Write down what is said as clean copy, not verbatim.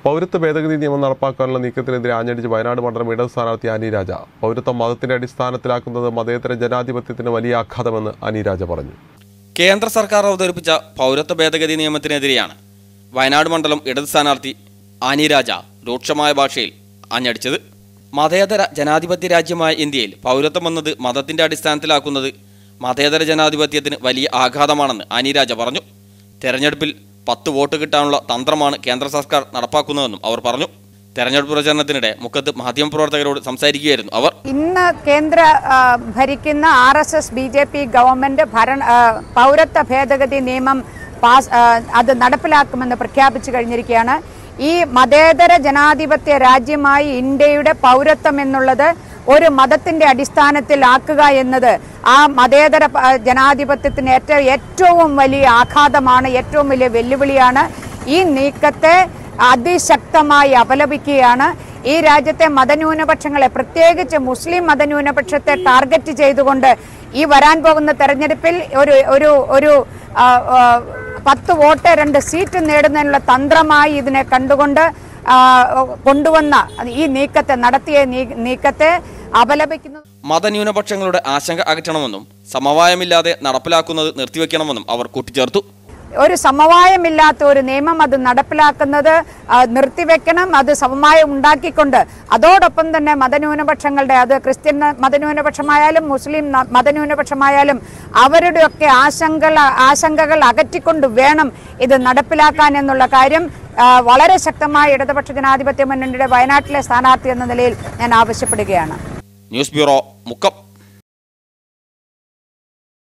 പൗരത്വ ഭേദഗതി നിയമം നടപ്പാക്കാനുള്ള നീക്കത്തിനെതിരെ ആഞ്ഞടിച്ച് വയനാട് മണ്ഡലം ഇടത് സ്ഥാനാർത്ഥി ആനി രാജ. പൗരത്വം മതത്തിന്റെ അടിസ്ഥാനത്തിലാക്കുന്നത് മതേതര ജനാധിപത്യത്തിന് വലിയ ആഘാതമെന്ന് ആനി രാജ പറഞ്ഞു. കേന്ദ്ര സർക്കാർ അവതരിപ്പിച്ച പൗരത്വ ഭേദഗതി നിയമത്തിനെതിരെയാണ് വയനാട് മണ്ഡലം ഇടത് സ്ഥാനാർത്ഥി ആനി രാജ രൂക്ഷമായ ഭാഷയിൽ ആഞ്ഞടിച്ചത്. മതേതര ജനാധിപത്യ രാജ്യമായ ഇന്ത്യയിൽ പൗരത്വം എന്നത് മതത്തിന്റെ അടിസ്ഥാനത്തിലാക്കുന്നത് മതേതര ജനാധിപത്യത്തിന് വലിയ ആഘാതമാണെന്ന് ആനി രാജ പറഞ്ഞു. തെരഞ്ഞെടുപ്പിൽ 10 വോട്ട് കിട്ടാനുള്ള തന്ത്രമാണ് കേന്ദ്ര സർക്കാർ നടപ്പാക്കുന്നതെന്നും അവർ പറഞ്ഞു. തെരഞ്ഞെടുപ്പ് പ്രചരണത്തിനിടെ മുക്കത്ത് മാധ്യമപ്രവർത്തകരോട് സംസാരിക്കുകയായിരുന്നു അവർ. ഇന്ന് കേന്ദ്ര ഭരിക്കുന്ന RSS BJP ഗവൺമെന്റ് പൗരത്വ ഭേദഗതി നിയമം അത് നടപ്പിലാക്കുമെന്ന് പ്രഖ്യാപിച്ചു കഴിഞ്ഞിരിക്കുകയാണ്. ഈ മതേതര ജനാധിപത്യ രാജ്യമായി ഇന്ത്യയുടെ പൗരത്വം എന്നുള്ളത് ഒരു മതത്തിന്റെ അടിസ്ഥാനത്തിലാക്കുക എന്നത് ആ മതേതര ജനാധിപത്യത്തിന് ഏറ്റവും വലിയ ആഘാതമാണ്, ഏറ്റവും വലിയ വെല്ലുവിളിയാണ്. ഈ നീക്കത്തെ അതിശക്തമായി അപലപിക്കുകയാണ്. ഈ രാജ്യത്തെ മതന്യൂനപക്ഷങ്ങളെ, പ്രത്യേകിച്ച് മുസ്ലിം മതന്യൂനപക്ഷത്തെ ടാർഗറ്റ് ചെയ്തുകൊണ്ട് ഈ വരാൻ പോകുന്ന തെരഞ്ഞെടുപ്പിൽ ഒരു 10 വോട്ട് 2 സീറ്റ് നേടുന്നതിനുള്ള തന്ത്രമായി ഇതിനെ കണ്ടുകൊണ്ട് കൊണ്ടുവന്ന ഈ നീക്കത്തെ നടത്തിയ നീക്കത്തെ അപലപിക്കുന്നു. മതന്യൂനപക്ഷങ്ങളുടെ ആശങ്ക അകറ്റണമെന്നും സമവായമില്ലാതെ നടപ്പിലാക്കുന്നത് നിർത്തിവെക്കണമെന്നും അവർ കൂട്ടിച്ചേർത്തു. ഒരു സമവായമില്ലാത്ത ഒരു നിയമം അത് നടപ്പിലാക്കുന്നത് നിർത്തിവെക്കണം. അത് സമവായം ഉണ്ടാക്കിക്കൊണ്ട് അതോടൊപ്പം തന്നെ മതന്യൂനപക്ഷങ്ങളുടെ, അത് ക്രിസ്ത്യൻ മതന്യൂനപക്ഷമായാലും മുസ്ലിം മതന്യൂനപക്ഷമായാലും അവരുടെയൊക്കെ ആശങ്കകൾ അകറ്റിക്കൊണ്ട് വേണം ഇത് നടപ്പിലാക്കാൻ എന്നുള്ള കാര്യം വളരെ ശക്തമായ ഇടതുപക്ഷ ജനാധിപത്യ മുന്നണിയുടെ വയനാട്ടിലെ സ്ഥാനാർത്ഥി എന്ന നിലയിൽ ഞാൻ ആവശ്യപ്പെടുകയാണ്. News bureau, Mukkam.